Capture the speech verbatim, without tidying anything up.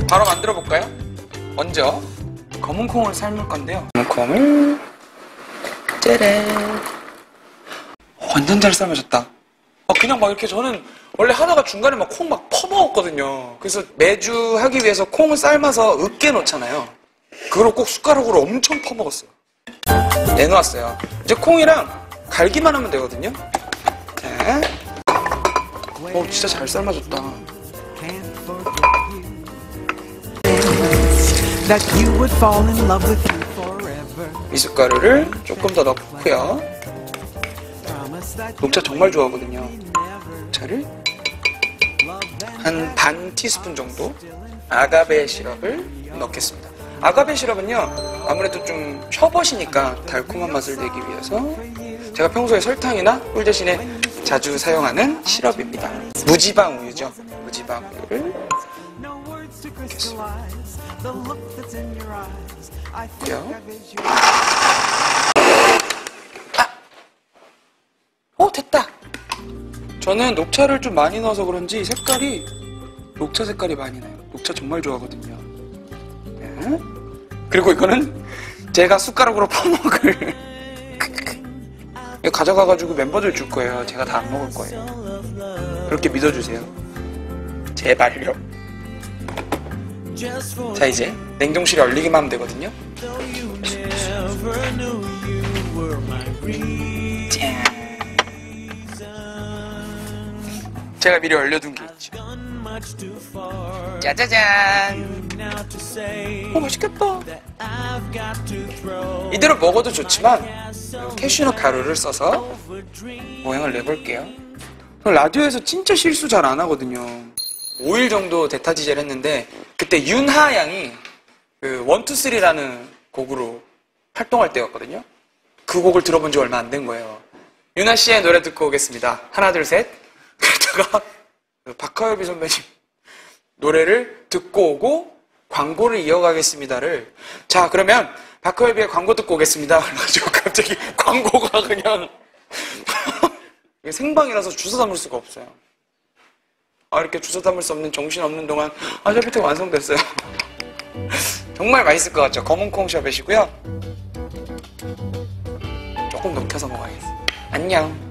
바로 만들어 볼까요? 먼저 검은 콩을 삶을 건데요. 검은 콩을 짜란. 완전 잘 삶아졌다. 아, 그냥 막 이렇게 저는 원래 하다가 중간에 막 콩 막 퍼먹었거든요. 그래서 매주 하기 위해서 콩을 삶아서 으깨 놓잖아요. 그걸 꼭 숟가락으로 엄청 퍼먹었어요. 내놓았어요. 이제 콩이랑 갈기만 하면 되거든요. 자, 오, 진짜 잘 삶아졌다. 미숫가루를 조금 더 넣고요. 녹차 정말 좋아하거든요. 녹차를 한 반 티스푼 정도 아가베 시럽을 넣겠습니다. 아가베 시럽은요 아무래도 좀 셔벗이니까 달콤한 맛을 내기 위해서 제가 평소에 설탕이나 꿀 대신에 자주 사용하는 시럽입니다. 무지방 우유죠. 무지방 우유를 넣겠습니다. 아! 어, 됐다! 저는 녹차를 좀 많이 넣어서 그런지 색깔이 녹차 색깔이 많이 나요. 녹차 정말 좋아하거든요. 네. 그리고 이거는 제가 숟가락으로 퍼먹을 이거 가져가가지고 멤버들 줄 거예요. 제가 다 안 먹을 거예요. 그렇게 믿어주세요. 제발요. 자, 이제 냉동실에 얼리기만 하면 되거든요. 짠. 제가 미리 얼려둔 게 있죠. 짜자잔. 오, 맛있겠다. 이대로 먹어도 좋지만 캐슈넛 가루를 써서 모양을 내볼게요. 라디오에서 진짜 실수 잘 안 하거든요. 오 일 정도 데타지젤 했는데 그때 윤하 양이 그 원투쓰리라는 곡으로 활동할 때였거든요. 그 곡을 들어본 지 얼마 안 된 거예요. 윤하 씨의 노래 듣고 오겠습니다. 하나 둘 셋. 그러다가 박하엽이 선배님 노래를 듣고 오고 광고를 이어가겠습니다를 자 그러면 박하엽의 광고 듣고 오겠습니다. 그래가지고 갑자기 광고가 그냥 생방이라서 주워 담을 수가 없어요. 아, 이렇게 주워 담을 수 없는 정신없는 동안 아, 샤베트가 완성됐어요. 정말 맛있을 것 같죠? 검은콩 샤베트이고요. 조금 녹여서 먹어야겠어요. 안녕.